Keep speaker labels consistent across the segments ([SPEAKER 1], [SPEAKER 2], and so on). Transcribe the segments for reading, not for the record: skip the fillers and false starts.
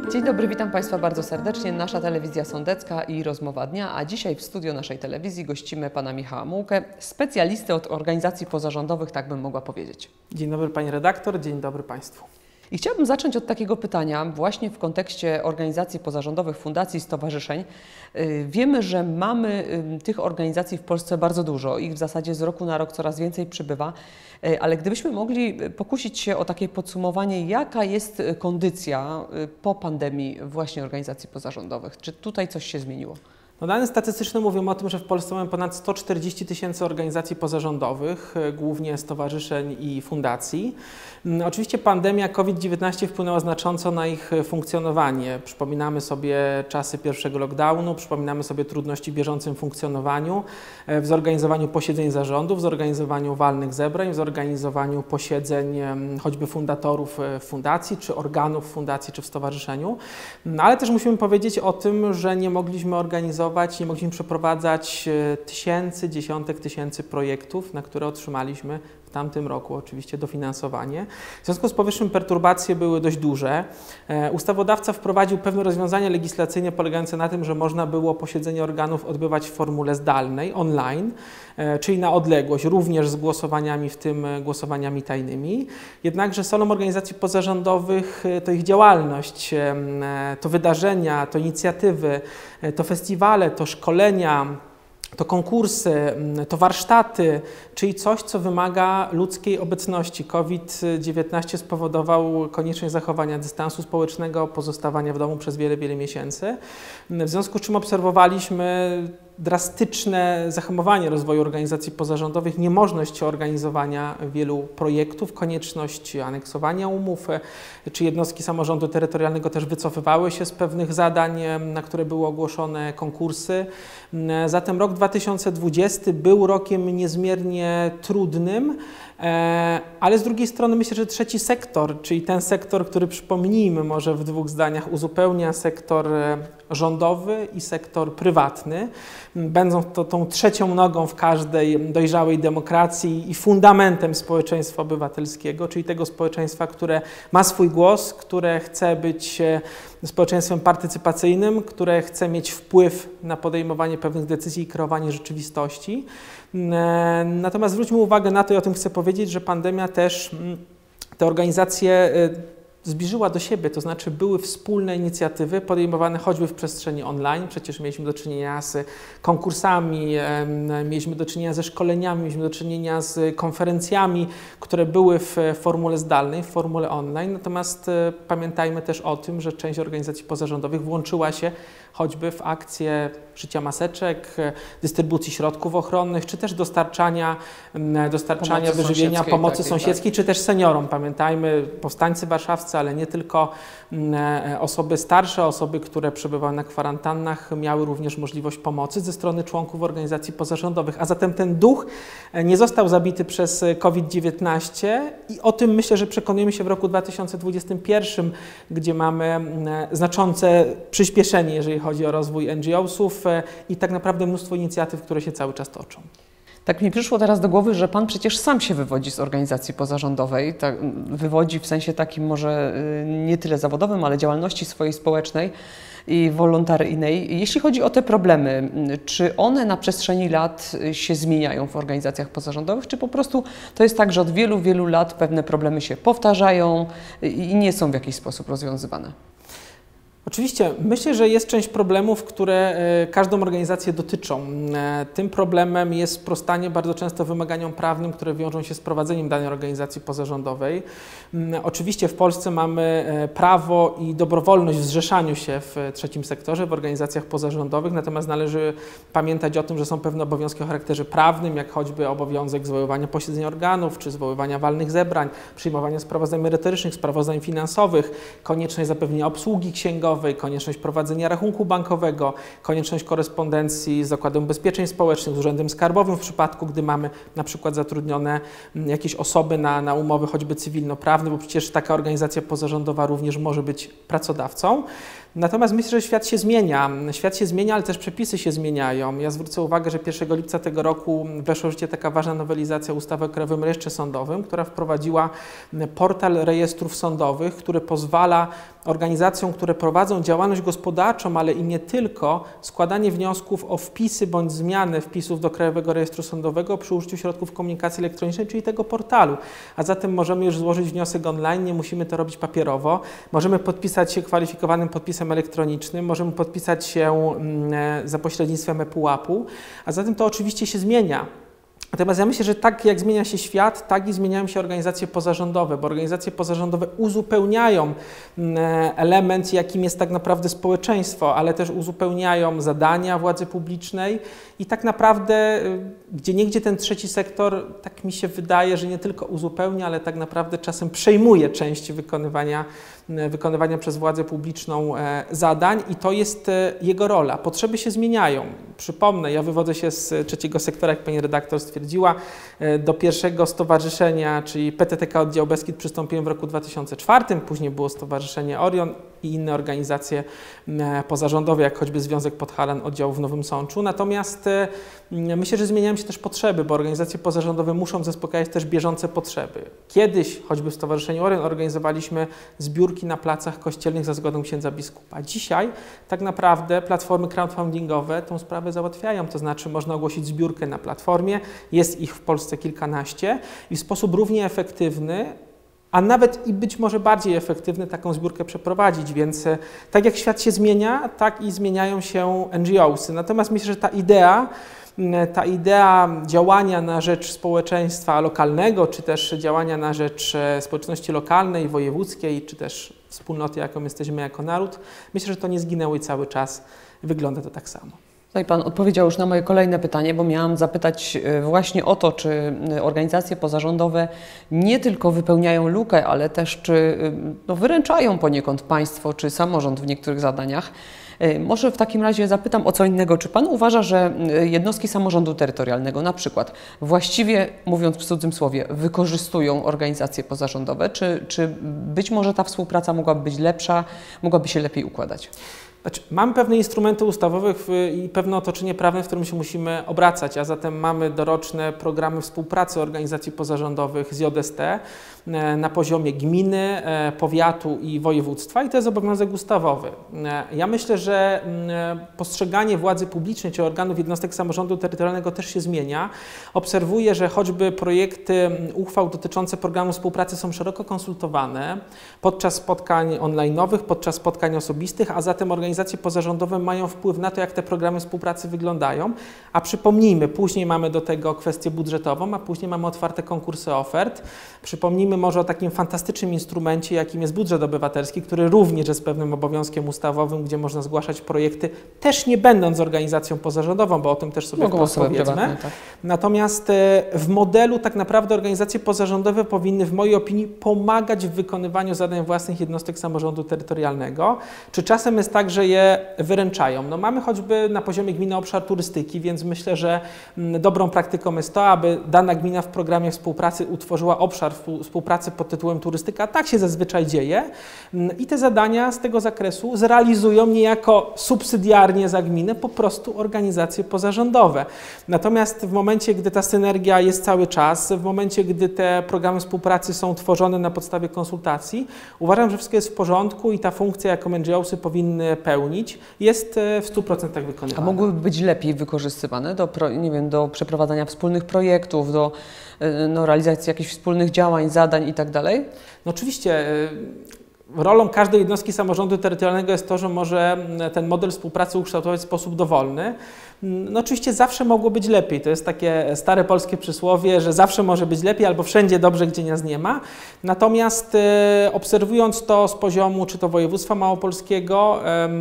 [SPEAKER 1] Dzień dobry, witam Państwa bardzo serdecznie. Nasza telewizja sądecka i rozmowa dnia, a dzisiaj w studio naszej telewizji gościmy pana Michała Mułkę, specjalistę od organizacji pozarządowych, tak bym mogła powiedzieć.
[SPEAKER 2] Dzień dobry pani redaktor, dzień dobry Państwu.
[SPEAKER 1] I chciałabym zacząć od takiego pytania właśnie w kontekście organizacji pozarządowych, fundacji, stowarzyszeń. Wiemy, że mamy tych organizacji w Polsce bardzo dużo. Ich w zasadzie z roku na rok coraz więcej przybywa. Ale gdybyśmy mogli pokusić się o takie podsumowanie, jaka jest kondycja po pandemii właśnie organizacji pozarządowych? Czy tutaj coś się zmieniło?
[SPEAKER 2] No, dane statystyczne mówią o tym, że w Polsce mamy ponad 140 tysięcy organizacji pozarządowych, głównie stowarzyszeń i fundacji. Oczywiście pandemia COVID-19 wpłynęła znacząco na ich funkcjonowanie. Przypominamy sobie czasy pierwszego lockdownu, przypominamy sobie trudności w bieżącym funkcjonowaniu, w zorganizowaniu posiedzeń zarządów, w zorganizowaniu walnych zebrań, w zorganizowaniu posiedzeń choćby fundatorów fundacji, czy organów fundacji, czy w stowarzyszeniu. Ale też musimy powiedzieć o tym, że nie mogliśmy nie mogliśmy przeprowadzać dziesiątek tysięcy projektów, na które otrzymaliśmy w tamtym roku oczywiście dofinansowanie. W związku z powyższym perturbacje były dość duże. Ustawodawca wprowadził pewne rozwiązania legislacyjne polegające na tym, że można było posiedzenie organów odbywać w formule zdalnej, online, czyli na odległość, również z głosowaniami, w tym głosowaniami tajnymi. Jednakże solą organizacji pozarządowych to ich działalność, to wydarzenia, to inicjatywy, to festiwale, to szkolenia, to konkursy, to warsztaty, czyli coś, co wymaga ludzkiej obecności. COVID-19 spowodował konieczność zachowania dystansu społecznego, pozostawania w domu przez wiele, wiele miesięcy. W związku z czym obserwowaliśmy drastyczne zahamowanie rozwoju organizacji pozarządowych, niemożność organizowania wielu projektów, konieczność aneksowania umów, czy jednostki samorządu terytorialnego też wycofywały się z pewnych zadań, na które były ogłoszone konkursy. Zatem rok 2020 był rokiem niezmiernie trudnym, ale z drugiej strony myślę, że trzeci sektor, czyli ten sektor, który przypomnijmy może w dwóch zdaniach, uzupełnia sektor rządowy i sektor prywatny, będą to tą trzecią nogą w każdej dojrzałej demokracji i fundamentem społeczeństwa obywatelskiego, czyli tego społeczeństwa, które ma swój głos, które chce być społeczeństwem partycypacyjnym, które chce mieć wpływ na podejmowanie pewnych decyzji i kreowanie rzeczywistości. Natomiast zwróćmy uwagę na to, i o tym chcę powiedzieć, że pandemia też te organizacje zbliżyła do siebie, to znaczy były wspólne inicjatywy podejmowane choćby w przestrzeni online. Przecież mieliśmy do czynienia z konkursami, mieliśmy do czynienia ze szkoleniami, mieliśmy do czynienia z konferencjami, które były w formule zdalnej, w formule online. Natomiast pamiętajmy też o tym, że część organizacji pozarządowych włączyła się choćby w akcje szycia maseczek, dystrybucji środków ochronnych, czy też dostarczania wyżywienia, pomocy sąsiedzkiej, czy też seniorom. Pamiętajmy, powstańcy warszawscy, ale nie tylko, osoby starsze, osoby, które przebywały na kwarantannach, miały również możliwość pomocy ze strony członków organizacji pozarządowych. A zatem ten duch nie został zabity przez COVID-19 i o tym myślę, że przekonujemy się w roku 2021, gdzie mamy znaczące przyspieszenie, jeżeli chodzi o rozwój NGO-sów i tak naprawdę mnóstwo inicjatyw, które się cały czas toczą.
[SPEAKER 1] Tak mi przyszło teraz do głowy, że Pan przecież sam się wywodzi z organizacji pozarządowej, tak, wywodzi w sensie takim może nie tyle zawodowym, ale działalności swojej społecznej i wolontaryjnej. Jeśli chodzi o te problemy, czy one na przestrzeni lat się zmieniają w organizacjach pozarządowych, czy po prostu to jest tak, że od wielu, wielu lat pewne problemy się powtarzają i nie są w jakiś sposób rozwiązywane?
[SPEAKER 2] Oczywiście, myślę, że jest część problemów, które każdą organizację dotyczą. Tym problemem jest sprostanie bardzo często wymaganiom prawnym, które wiążą się z prowadzeniem danej organizacji pozarządowej. Oczywiście w Polsce mamy prawo i dobrowolność w zrzeszaniu się w trzecim sektorze, w organizacjach pozarządowych, natomiast należy pamiętać o tym, że są pewne obowiązki o charakterze prawnym, jak choćby obowiązek zwoływania posiedzeń organów, czy zwoływania walnych zebrań, przyjmowania sprawozdań merytorycznych, sprawozdań finansowych, konieczność zapewnienia obsługi księgowej, konieczność prowadzenia rachunku bankowego, konieczność korespondencji z Zakładem Ubezpieczeń Społecznych, z Urzędem Skarbowym w przypadku, gdy mamy na przykład zatrudnione jakieś osoby na umowy choćby cywilnoprawne, bo przecież taka organizacja pozarządowa również może być pracodawcą. Natomiast myślę, że świat się zmienia. Świat się zmienia, ale też przepisy się zmieniają. Ja zwrócę uwagę, że 1 lipca tego roku weszła w życie taka ważna nowelizacja ustawy o Krajowym Rejestrze Sądowym, która wprowadziła portal rejestrów sądowych, który pozwala organizacjom, które prowadzą działalność gospodarczą, ale i nie tylko, składanie wniosków o wpisy bądź zmianę wpisów do Krajowego Rejestru Sądowego przy użyciu środków komunikacji elektronicznej, czyli tego portalu. A zatem możemy już złożyć wniosek online, nie musimy to robić papierowo. Możemy podpisać się kwalifikowanym podpisem elektronicznym, możemy podpisać się za pośrednictwem ePUAP-u, a zatem to oczywiście się zmienia. Natomiast ja myślę, że tak jak zmienia się świat, tak i zmieniają się organizacje pozarządowe, bo organizacje pozarządowe uzupełniają element, jakim jest tak naprawdę społeczeństwo, ale też uzupełniają zadania władzy publicznej i tak naprawdę gdzieniegdzie ten trzeci sektor, tak mi się wydaje, że nie tylko uzupełnia, ale tak naprawdę czasem przejmuje część wykonywania przez władzę publiczną zadań i to jest jego rola. Potrzeby się zmieniają. Przypomnę, ja wywodzę się z trzeciego sektora, jak pani redaktor stwierdziła. Do pierwszego stowarzyszenia, czyli PTTK Oddział Beskid, przystąpiłem w roku 2004, później było Stowarzyszenie Orion i inne organizacje pozarządowe, jak choćby Związek Podhalan Oddział w Nowym Sączu. Natomiast myślę, że zmieniają się też potrzeby, bo organizacje pozarządowe muszą zaspokajać też bieżące potrzeby. Kiedyś, choćby w Stowarzyszeniu Orion, organizowaliśmy zbiórki na placach kościelnych za zgodą księdza biskupa. Dzisiaj tak naprawdę platformy crowdfundingowe tą sprawę załatwiają, to znaczy można ogłosić zbiórkę na platformie, jest ich w Polsce kilkanaście i w sposób równie efektywny, a nawet i być może bardziej efektywny taką zbiórkę przeprowadzić, więc tak jak świat się zmienia, tak i zmieniają się NGOsy. Natomiast myślę, że ta idea działania na rzecz społeczeństwa lokalnego, czy też działania na rzecz społeczności lokalnej, wojewódzkiej, czy też wspólnoty, jaką jesteśmy jako naród, myślę, że to nie zginęło i cały czas wygląda to tak samo.
[SPEAKER 1] Tutaj Pan odpowiedział już na moje kolejne pytanie, bo miałam zapytać właśnie o to, czy organizacje pozarządowe nie tylko wypełniają lukę, ale też czy wyręczają poniekąd państwo czy samorząd w niektórych zadaniach. Może w takim razie zapytam o co innego. Czy Pan uważa, że jednostki samorządu terytorialnego na przykład właściwie, mówiąc w cudzym słowie, wykorzystują organizacje pozarządowe? Czy być może ta współpraca mogłaby być lepsza, mogłaby się lepiej układać?
[SPEAKER 2] Znaczy, mamy pewne instrumenty ustawowe i pewne otoczenie prawne, w którym się musimy obracać, a zatem mamy doroczne programy współpracy organizacji pozarządowych z JST na poziomie gminy, powiatu i województwa i to jest obowiązek ustawowy. Ja myślę, że postrzeganie władzy publicznej czy organów jednostek samorządu terytorialnego też się zmienia. Obserwuję, że choćby projekty uchwał dotyczące programu współpracy są szeroko konsultowane podczas spotkań online'owych, podczas spotkań osobistych, a zatem organizacje pozarządowe mają wpływ na to, jak te programy współpracy wyglądają, a przypomnijmy, później mamy do tego kwestię budżetową, a później mamy otwarte konkursy ofert. Przypomnijmy może o takim fantastycznym instrumencie, jakim jest budżet obywatelski, który również jest pewnym obowiązkiem ustawowym, gdzie można zgłaszać projekty, też nie będąc organizacją pozarządową, bo o tym też sobie powiedzmy. Tak. Natomiast w modelu tak naprawdę organizacje pozarządowe powinny, w mojej opinii, pomagać w wykonywaniu zadań własnych jednostek samorządu terytorialnego. Czy czasem jest tak, że je wyręczają? No mamy choćby na poziomie gminy obszar turystyki, więc myślę, że dobrą praktyką jest to, aby dana gmina w programie współpracy utworzyła obszar współpracy pod tytułem turystyka, a tak się zazwyczaj dzieje i te zadania z tego zakresu zrealizują niejako subsydiarnie za gminę po prostu organizacje pozarządowe. Natomiast w momencie, gdy ta synergia jest cały czas, w momencie, gdy te programy współpracy są tworzone na podstawie konsultacji, uważam, że wszystko jest w porządku i ta funkcja, jaką NGOsy powinny pełnić, jest w 100% wykonywana.
[SPEAKER 1] A mogłyby być lepiej wykorzystywane do przeprowadzania wspólnych projektów, do realizacji jakichś wspólnych działań, zadań i tak dalej?
[SPEAKER 2] No oczywiście. Rolą każdej jednostki samorządu terytorialnego jest to, że może ten model współpracy ukształtować w sposób dowolny. No oczywiście zawsze mogło być lepiej. To jest takie stare polskie przysłowie, że zawsze może być lepiej albo wszędzie dobrze, gdzie nas nie ma. Natomiast obserwując to z poziomu czy to województwa małopolskiego,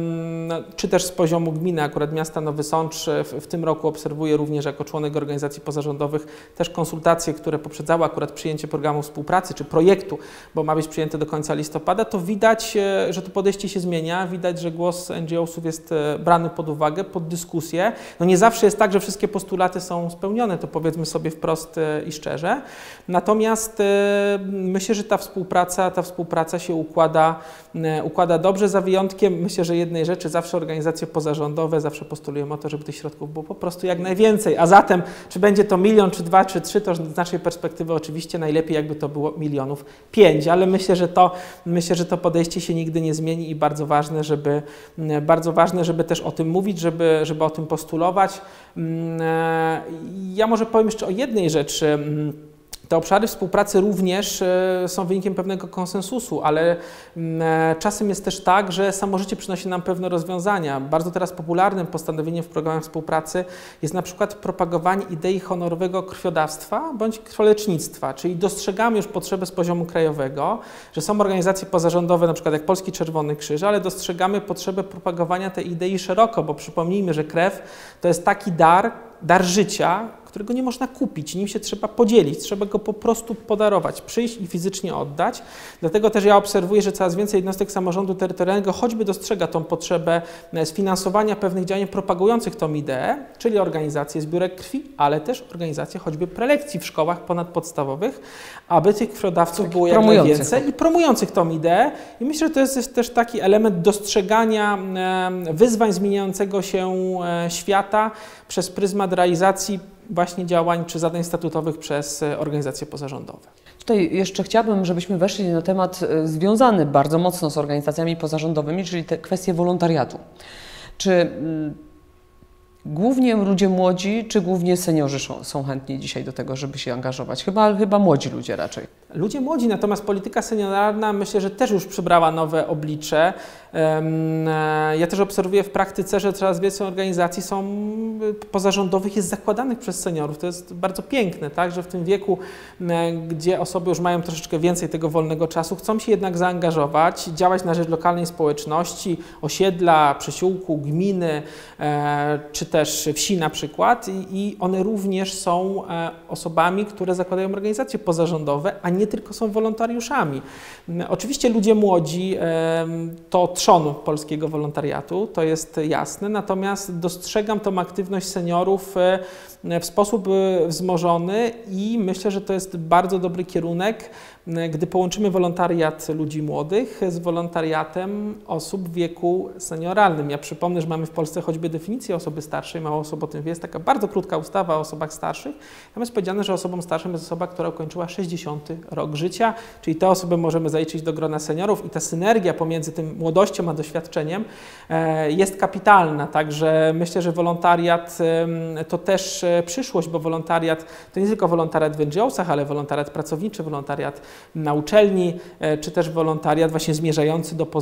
[SPEAKER 2] czy też z poziomu gminy, akurat miasta Nowy Sącz, w tym roku obserwuję również jako członek organizacji pozarządowych też konsultacje, które poprzedzały akurat przyjęcie programu współpracy czy projektu, bo ma być przyjęty do końca listopada, to widać, że to podejście się zmienia, widać, że głos NGO-sów jest brany pod uwagę, pod dyskusję. No nie zawsze jest tak, że wszystkie postulaty są spełnione, to powiedzmy sobie wprost i szczerze. Natomiast myślę, że ta współpraca się układa dobrze, za wyjątkiem myślę, że jednej rzeczy, zawsze organizacje pozarządowe zawsze postulują o to, żeby tych środków było po prostu jak najwięcej, a zatem czy będzie to 1 milion, czy 2, czy 3, to z naszej perspektywy oczywiście najlepiej jakby to było 5 milionów, ale myślę, że to podejście się nigdy nie zmieni i bardzo ważne, żeby też o tym mówić, żeby o tym postulować. Ja może powiem jeszcze o jednej rzeczy. Te obszary współpracy również są wynikiem pewnego konsensusu, ale czasem jest też tak, że samo życie przynosi nam pewne rozwiązania. Bardzo teraz popularnym postanowieniem w programach współpracy jest na przykład propagowanie idei honorowego krwiodawstwa bądź krwiolecznictwa, czyli dostrzegamy już potrzebę z poziomu krajowego, że są organizacje pozarządowe, na przykład jak Polski Czerwony Krzyż, ale dostrzegamy potrzebę propagowania tej idei szeroko, bo przypomnijmy, że krew to jest taki dar życia, którego nie można kupić, nim się trzeba podzielić, trzeba go po prostu podarować, przyjść i fizycznie oddać. Dlatego też ja obserwuję, że coraz więcej jednostek samorządu terytorialnego choćby dostrzega tą potrzebę sfinansowania pewnych działań propagujących tą ideę, czyli organizacje zbiórek krwi, ale też organizacje choćby prelekcji w szkołach ponadpodstawowych, aby tych krwiodawców było jak najwięcej i promujących tą ideę. I myślę, że to jest też taki element dostrzegania wyzwań zmieniającego się świata przez pryzmat realizacji właśnie działań czy zadań statutowych przez organizacje pozarządowe.
[SPEAKER 1] Tutaj jeszcze chciałabym, żebyśmy weszli na temat związany bardzo mocno z organizacjami pozarządowymi, czyli te kwestie wolontariatu. Czy głównie ludzie młodzi, czy głównie seniorzy są chętni dzisiaj do tego, żeby się angażować? Chyba młodzi ludzie raczej.
[SPEAKER 2] Ludzie młodzi, natomiast polityka senioralna myślę, że też już przybrała nowe oblicze. Ja też obserwuję w praktyce, że coraz więcej organizacji pozarządowych jest zakładanych przez seniorów. To jest bardzo piękne, tak, że w tym wieku, gdzie osoby już mają troszeczkę więcej tego wolnego czasu, chcą się jednak zaangażować, działać na rzecz lokalnej społeczności, osiedla, przysiłku, gminy, czy też wsi na przykład i one również są osobami, które zakładają organizacje pozarządowe, a nie tylko są wolontariuszami. Oczywiście ludzie młodzi to trzon polskiego wolontariatu, to jest jasne, natomiast dostrzegam tą aktywność seniorów w sposób wzmożony i myślę, że to jest bardzo dobry kierunek, gdy połączymy wolontariat ludzi młodych z wolontariatem osób w wieku senioralnym. Ja przypomnę, że mamy w Polsce choćby definicję osoby starszej, mało osób o tym wie, jest taka bardzo krótka ustawa o osobach starszych. Tam jest powiedziane, że osobą starszą jest osoba, która ukończyła 60. rok życia, czyli te osoby możemy zaliczyć do grona seniorów i ta synergia pomiędzy tym młodością a doświadczeniem jest kapitalna. Także myślę, że wolontariat to też przyszłość, bo wolontariat to nie tylko wolontariat w NGO-sach, ale wolontariat pracowniczy, wolontariat na uczelni, czy też wolontariat właśnie zmierzający do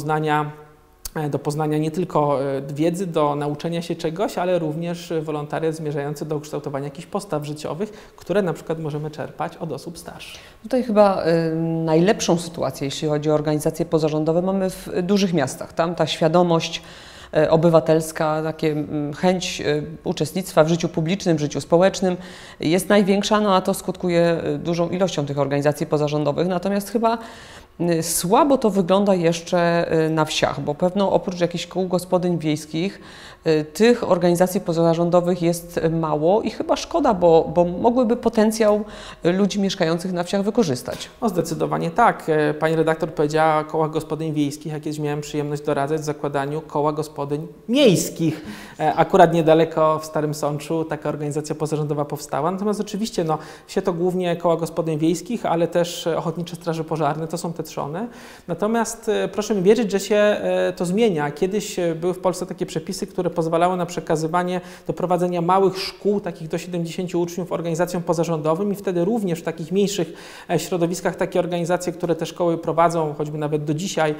[SPEAKER 2] poznania nie tylko wiedzy, do nauczenia się czegoś, ale również wolontariat zmierzający do ukształtowania jakichś postaw życiowych, które na przykład możemy czerpać od osób starszych.
[SPEAKER 1] Tutaj chyba najlepszą sytuację, jeśli chodzi o organizacje pozarządowe, mamy w dużych miastach. Tam ta świadomość obywatelska, takie chęć uczestnictwa w życiu publicznym, w życiu społecznym jest największa, no a to skutkuje dużą ilością tych organizacji pozarządowych. Natomiast chyba słabo to wygląda jeszcze na wsiach, bo pewno oprócz jakichś kół gospodyń wiejskich tych organizacji pozarządowych jest mało i chyba szkoda, bo mogłyby potencjał ludzi mieszkających na wsiach wykorzystać.
[SPEAKER 2] No zdecydowanie tak. Pani redaktor powiedziała o kołach gospodyń wiejskich, jak miałem przyjemność doradzać w zakładaniu koła gospodyń miejskich. Akurat niedaleko w Starym Sączu taka organizacja pozarządowa powstała. Natomiast oczywiście wsie to głównie koła gospodyń wiejskich, ale też ochotnicze straże pożarne, to są te trzony. Natomiast proszę mi wierzyć, że się to zmienia. Kiedyś były w Polsce takie przepisy, które pozwalały na przekazywanie do prowadzenia małych szkół, takich do 70 uczniów, organizacjom pozarządowym i wtedy również w takich mniejszych środowiskach takie organizacje, które te szkoły prowadzą, choćby nawet do dzisiaj,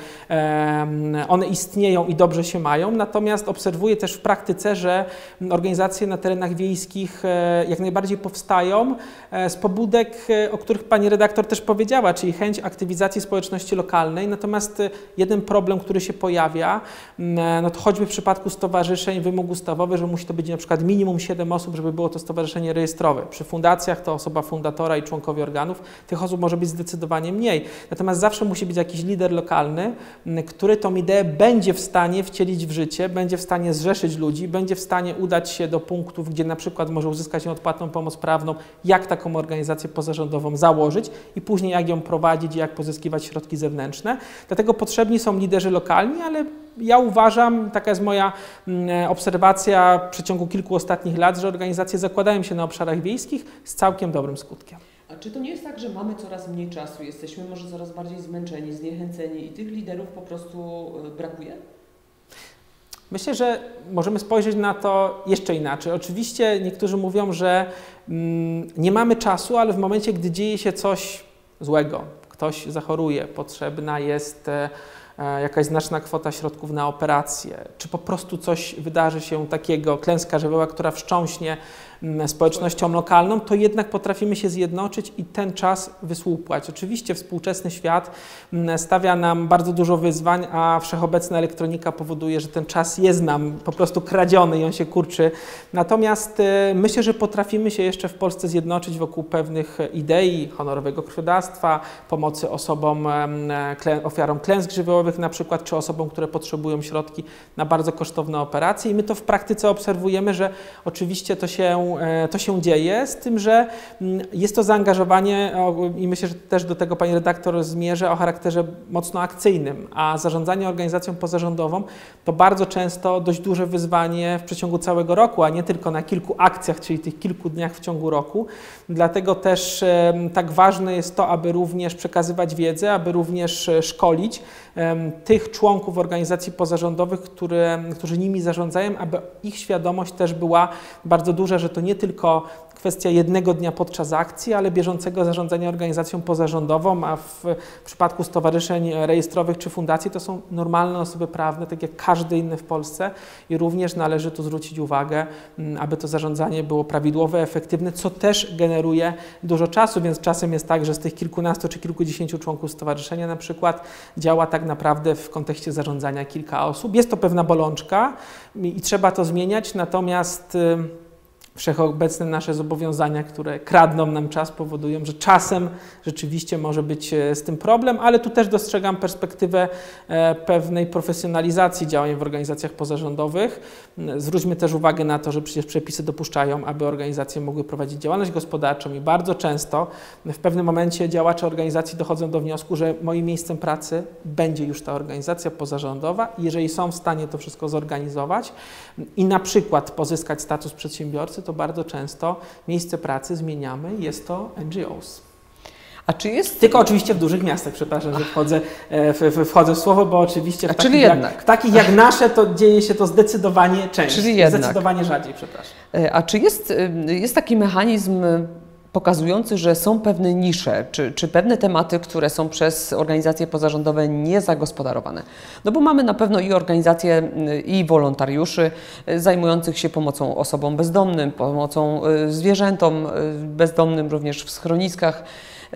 [SPEAKER 2] one istnieją i dobrze się mają. Natomiast obserwuję też w praktyce, że organizacje na terenach wiejskich jak najbardziej powstają z pobudek, o których pani redaktor też powiedziała, czyli chęć aktywizacji społecznej społeczności lokalnej, natomiast jeden problem, który się pojawia, no to choćby w przypadku stowarzyszeń wymóg ustawowy, że musi to być na przykład minimum 7 osób, żeby było to stowarzyszenie rejestrowe. Przy fundacjach to osoba fundatora i członkowie organów, tych osób może być zdecydowanie mniej. Natomiast zawsze musi być jakiś lider lokalny, który tą ideę będzie w stanie wcielić w życie, będzie w stanie zrzeszyć ludzi, będzie w stanie udać się do punktów, gdzie na przykład może uzyskać nieodpłatną pomoc prawną, jak taką organizację pozarządową założyć i później jak ją prowadzić i jak pozyskiwać środki zewnętrzne. Dlatego potrzebni są liderzy lokalni, ale ja uważam, taka jest moja obserwacja w przeciągu kilku ostatnich lat, że organizacje zakładają się na obszarach wiejskich z całkiem dobrym skutkiem.
[SPEAKER 1] A czy to nie jest tak, że mamy coraz mniej czasu, jesteśmy może coraz bardziej zmęczeni, zniechęceni i tych liderów po prostu brakuje?
[SPEAKER 2] Myślę, że możemy spojrzeć na to jeszcze inaczej. Oczywiście niektórzy mówią, że nie mamy czasu, ale w momencie, gdy dzieje się coś złego, ktoś zachoruje, potrzebna jest jakaś znaczna kwota środków na operację, czy po prostu coś wydarzy się takiego, klęska żywiołowa, która wstrząśnie społecznością lokalną, to jednak potrafimy się zjednoczyć i ten czas wysłupłać. Oczywiście współczesny świat stawia nam bardzo dużo wyzwań, a wszechobecna elektronika powoduje, że ten czas jest nam po prostu kradziony i on się kurczy. Natomiast myślę, że potrafimy się jeszcze w Polsce zjednoczyć wokół pewnych idei honorowego krwiodawstwa, pomocy osobom, ofiarom klęsk żywiołowych na przykład, czy osobom, które potrzebują środki na bardzo kosztowne operacje i my to w praktyce obserwujemy, że oczywiście to się dzieje, z tym, że jest to zaangażowanie i myślę, że też do tego pani redaktor zmierzę o charakterze mocno akcyjnym, a zarządzanie organizacją pozarządową to bardzo często dość duże wyzwanie w przeciągu całego roku, a nie tylko na kilku akcjach, czyli tych kilku dniach w ciągu roku. Dlatego też tak ważne jest to, aby również przekazywać wiedzę, aby również szkolić tych członków organizacji pozarządowych, którzy nimi zarządzają, aby ich świadomość też była bardzo duża, że to nie tylko kwestia jednego dnia podczas akcji, ale bieżącego zarządzania organizacją pozarządową, a w przypadku stowarzyszeń rejestrowych czy fundacji to są normalne osoby prawne, tak jak każdy inny w Polsce i również należy tu zwrócić uwagę, aby to zarządzanie było prawidłowe, efektywne, co też generuje dużo czasu, więc czasem jest tak, że z tych kilkunastu czy kilkudziesięciu członków stowarzyszenia na przykład działa tak naprawdę w kontekście zarządzania kilka osób. Jest to pewna bolączka i trzeba to zmieniać, natomiast wszechobecne nasze zobowiązania, które kradną nam czas, powodują, że czasem rzeczywiście może być z tym problem, ale tu też dostrzegam perspektywę pewnej profesjonalizacji działań w organizacjach pozarządowych. Zwróćmy też uwagę na to, że przecież przepisy dopuszczają, aby organizacje mogły prowadzić działalność gospodarczą i bardzo często w pewnym momencie działacze organizacji dochodzą do wniosku, że moim miejscem pracy będzie już ta organizacja pozarządowa i jeżeli są w stanie to wszystko zorganizować i na przykład pozyskać status przedsiębiorcy, to bardzo często miejsce pracy zmieniamy i jest to NGOs.
[SPEAKER 1] A czy jest...
[SPEAKER 2] Tylko oczywiście w dużych miastach, przepraszam, że wchodzę w słowo, bo oczywiście w takich jak nasze to dzieje się to zdecydowanie częściej, zdecydowanie rzadziej, przepraszam.
[SPEAKER 1] A czy jest taki mechanizm pokazujący, że są pewne nisze, czy pewne tematy, które są przez organizacje pozarządowe niezagospodarowane. No bo mamy na pewno i organizacje, i wolontariuszy zajmujących się pomocą osobom bezdomnym, pomocą zwierzętom bezdomnym, również w schroniskach.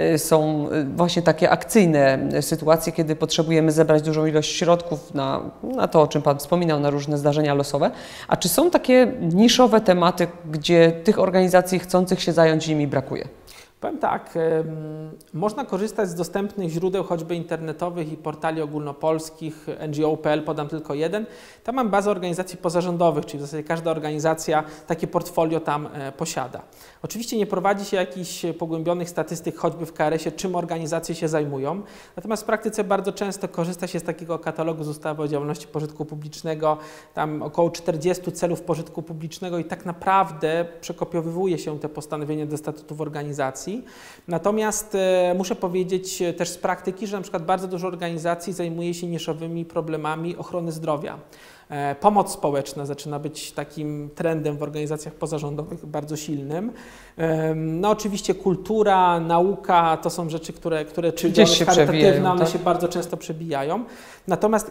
[SPEAKER 1] Są właśnie takie akcyjne sytuacje, kiedy potrzebujemy zebrać dużą ilość środków na to, o czym Pan wspominał, na różne zdarzenia losowe. A czy są takie niszowe tematy, gdzie tych organizacji chcących się zająć nimi brakuje?
[SPEAKER 2] Powiem tak, można korzystać z dostępnych źródeł, choćby internetowych i portali ogólnopolskich, NGO.pl, podam tylko jeden. Tam mam bazę organizacji pozarządowych, czyli w zasadzie każda organizacja takie portfolio tam posiada. Oczywiście nie prowadzi się jakichś pogłębionych statystyk, choćby w KRS-ie, czym organizacje się zajmują, natomiast w praktyce bardzo często korzysta się z takiego katalogu z ustawy o działalności pożytku publicznego, tam około 40 celów pożytku publicznego i tak naprawdę przekopiowywuje się te postanowienia do statutów organizacji. Natomiast muszę powiedzieć też z praktyki, że na przykład bardzo dużo organizacji zajmuje się niszowymi problemami ochrony zdrowia. Pomoc społeczna zaczyna być takim trendem w organizacjach pozarządowych bardzo silnym. No oczywiście kultura, nauka to są rzeczy, które czy
[SPEAKER 1] gdzieś się
[SPEAKER 2] charytatywne, one się bardzo często przebijają. Natomiast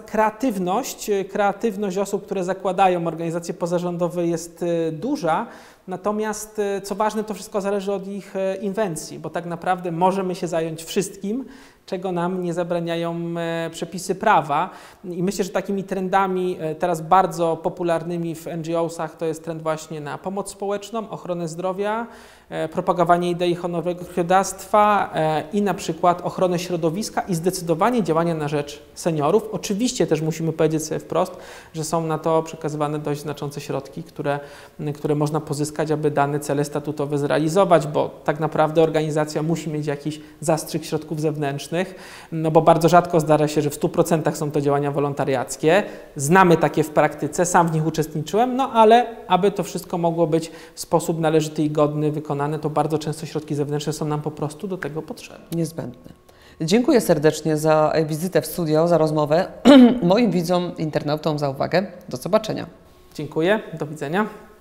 [SPEAKER 2] kreatywność osób, które zakładają organizacje pozarządowe jest duża. Natomiast co ważne, to wszystko zależy od ich inwencji, bo tak naprawdę możemy się zająć wszystkim, czego nam nie zabraniają przepisy prawa. I myślę, że takimi trendami teraz bardzo popularnymi w NGO-sach to jest trend właśnie na pomoc społeczną, ochronę zdrowia, propagowanie idei honorowego krwiodawstwa i na przykład ochronę środowiska i zdecydowanie działania na rzecz seniorów. Oczywiście też musimy powiedzieć sobie wprost, że są na to przekazywane dość znaczące środki, które można pozyskać, aby dane cele statutowe zrealizować, bo tak naprawdę organizacja musi mieć jakiś zastrzyk środków zewnętrznych, no bo bardzo rzadko zdarza się, że w 100% są to działania wolontariackie. Znamy takie w praktyce, sam w nich uczestniczyłem, no ale aby to wszystko mogło być w sposób należyty i godny wykonane, to bardzo często środki zewnętrzne są nam po prostu do tego potrzebne.
[SPEAKER 1] Niezbędne. Dziękuję serdecznie za wizytę w studio, za rozmowę. Moim widzom, internautom za uwagę. Do zobaczenia.
[SPEAKER 2] Dziękuję, do widzenia.